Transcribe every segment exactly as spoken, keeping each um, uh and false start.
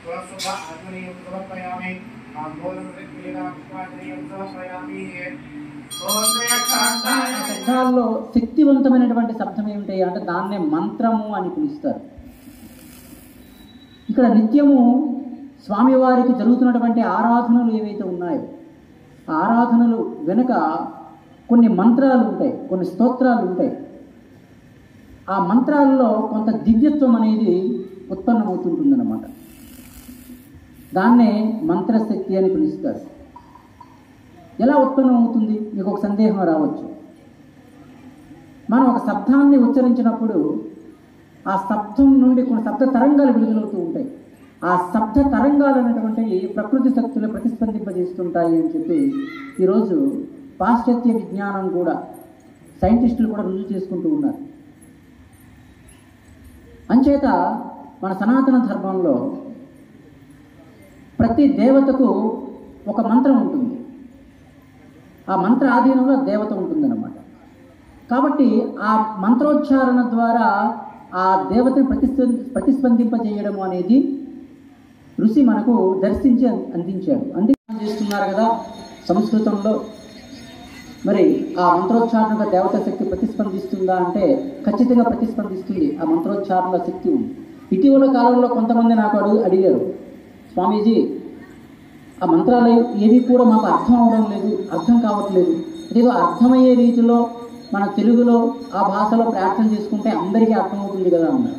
శబ్దాల్లో శక్తివంతమైనటువంటి శబ్దం ఏమిటి అంటే దాన్నే మంత్రము అని పిలుస్తారు. ఇక్కడ నిత్యము స్వామివారికి జరుగుతున్నటువంటి ఆరాధనలు ఏవైతే ఉన్నాయో ఆ ఆరాధనలు వెనుక కొన్ని మంత్రాలు ఉంటాయి, కొన్ని స్తోత్రాలు ఉంటాయి. ఆ మంత్రాల్లో కొంత దివ్యత్వం అనేది ఉత్పన్నమవుతుంటుందన్నమాట. దాన్నే మంత్రశక్తి అని పిలుస్తారు. ఎలా ఉత్పన్నమవుతుంది? మీకు ఒక సందేహం రావచ్చు. మనం ఒక శబ్దాన్ని ఉచ్చరించినప్పుడు ఆ శబ్దం నుండి కొన్ని శబ్ద తరంగాలు విడుదలవుతూ ఉంటాయి. ఆ శబ్ద తరంగాలు అనేటువంటివి ప్రకృతి శక్తులు ప్రతిస్పందింపజేస్తుంటాయి అని చెప్పి ఈరోజు పాశ్చాత్య విజ్ఞానం కూడా, సైంటిస్టులు కూడా రుజువు చేసుకుంటూ ఉన్నారు. అంచేత మన సనాతన ధర్మంలో ప్రతి దేవతకు ఒక మంత్రం ఉంటుంది. ఆ మంత్ర ఆధీనంలో దేవత ఉంటుందన్నమాట. కాబట్టి ఆ మంత్రోచ్చారణ ద్వారా ఆ దేవతను ప్రతిస్పంది ప్రతిస్పందింపజేయడం అనేది ఋషి మనకు దర్శించి అందించాడు. అందుకే చేస్తున్నారు కదా సంస్కృతంలో. మరి ఆ మంత్రోచ్చారణగా దేవత శక్తి ప్రతిస్పందిస్తుందా అంటే ఖచ్చితంగా ప్రతిస్పందిస్తుంది. ఆ మంత్రోచ్చారణలో శక్తి ఉంది. ఇటీవల కాలంలో కొంతమంది నాకు అడుగు అడిగారు, స్వామీజీ ఆ మంత్రాలు ఏవి కూడా మాకు అర్థం అవడం లేదు, అర్థం కావట్లేదు. అదేదో అర్థమయ్యే రీతిలో మన తెలుగులో ఆ భాషలో ప్రార్థన చేసుకుంటే అందరికీ అర్థమవుతుంది కదా అన్నారు.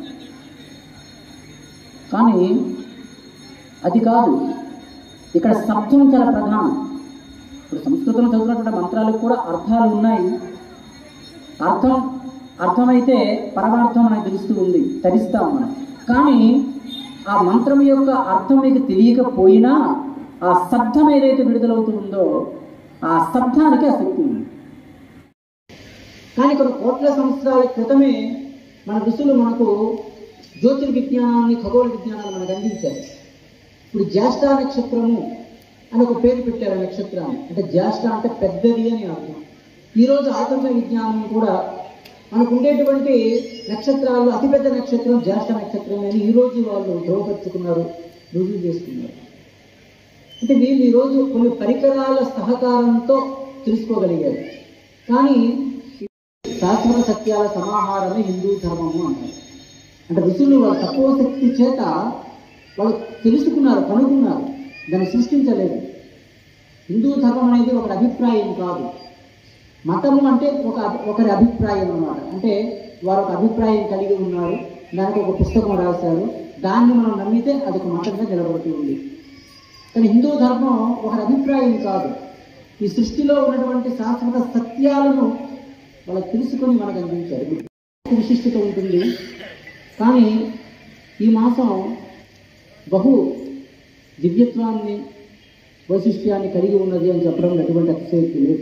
కానీ అది కాదు, ఇక్కడ శబ్దం చాలా ప్రధానం. ఇప్పుడు సంస్కృతంలో చదువుతున్నటువంటి మంత్రాలకు కూడా అర్థాలు ఉన్నాయి. అర్థం అర్థమైతే పరమార్థం మనకు తెలుస్తూ ఉంది, తరిస్తాం మనం. కానీ ఆ మంత్రం యొక్క అర్థం మీకు తెలియకపోయినా ఆ శబ్దం ఏదైతే విడుదలవుతుందో ఆ శబ్దానికి ఆ శక్తి ఉంది. కానీ కొన్ని కోట్ల సంవత్సరాల క్రితమే మన ఋషులు మనకు జ్యోతిర్విజ్ఞానాన్ని, ఖగోళ విజ్ఞానాన్ని మనకు అందించారు. ఇప్పుడు జ్యేష్ఠ నక్షత్రము అని ఒక పేరు పెట్టారు నక్షత్రాన్ని. అంటే జ్యేష్ఠ అంటే పెద్దది అని అర్థం. ఈరోజు ఆధునిక విజ్ఞానం కూడా మనకు ఉండేటువంటి నక్షత్రాలు అతిపెద్ద నక్షత్రం జ్యేష్ఠ నక్షత్రం అని ఈరోజు వాళ్ళు ధ్రువపరుచుకున్నారు, రుజువు చేసుకున్నారు. అంటే వీళ్ళు ఈరోజు కొన్ని పరికరాల సహకారంతో తెలుసుకోగలిగారు. కానీ శాస్త్ర సత్యాల సమాహారమే హిందూ ధర్మము అంటారు. అంటే ఋషులు వాళ్ళ తక్కువ శక్తి చేత వాళ్ళు తెలుసుకున్నారు, కనుగొన్నారు, దాన్ని సృష్టించలేదు. హిందూ ధర్మం అనేది ఒక అభిప్రాయం కాదు. మతము అంటే ఒక ఒకరి అభిప్రాయం అన్నమాట. అంటే వారు ఒక అభిప్రాయం కలిగి ఉన్నారు, దానికి ఒక పుస్తకం రాశారు, దాన్ని మనం నమ్మితే అది ఒక మతంగా నిలబడుతుంది. కానీ హిందూ ధర్మం ఒకరి అభిప్రాయం కాదు. ఈ సృష్టిలో ఉన్నటువంటి శాశ్వత సత్యాలను వాళ్ళకి తెలుసుకొని మనకు అందించారు. విశిష్టత ఉంటుంది. కానీ ఈ మాసం బహు దివ్యత్వాన్ని, వైశిష్ట్యాన్ని కలిగి ఉన్నది అని చెప్పడం ఎటువంటి అతిశయోక్తి లేదు.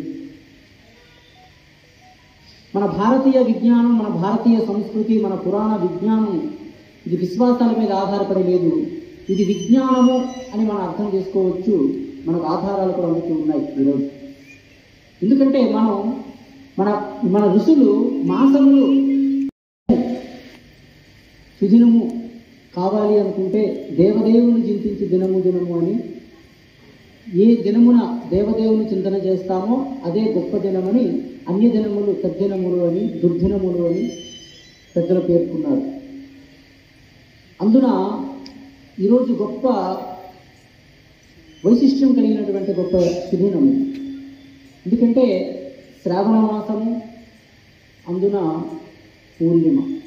మన భారతీయ విజ్ఞానం, మన భారతీయ సంస్కృతి, మన పురాణ విజ్ఞానం ఇది విశ్వాసాల మీద ఆధారపడి లేదు. ఇది విజ్ఞానము అని మనం అర్థం చేసుకోవచ్చు. మనకు ఆధారాలు కూడా అందుతూ ఉన్నాయి ఈరోజు. ఎందుకంటే మనం మన మన ఋషులు మాసములు సుదినము కావాలి అనుకుంటే దేవదేవుని చింతించి దినము దినము అని, ఏ దినమున దేవదేవుని చింతన చేస్తామో అదే గొప్ప దినమని, అన్య దినములు సద్దినములు అని, దుర్దినములు అని పెద్దలు పేర్కొన్నారు. అందున ఈరోజు గొప్ప వైశిష్ట్యం కలిగినటువంటి గొప్ప సుదినము. ఎందుకంటే శ్రావణ మాసము, అందున పూర్ణిమ.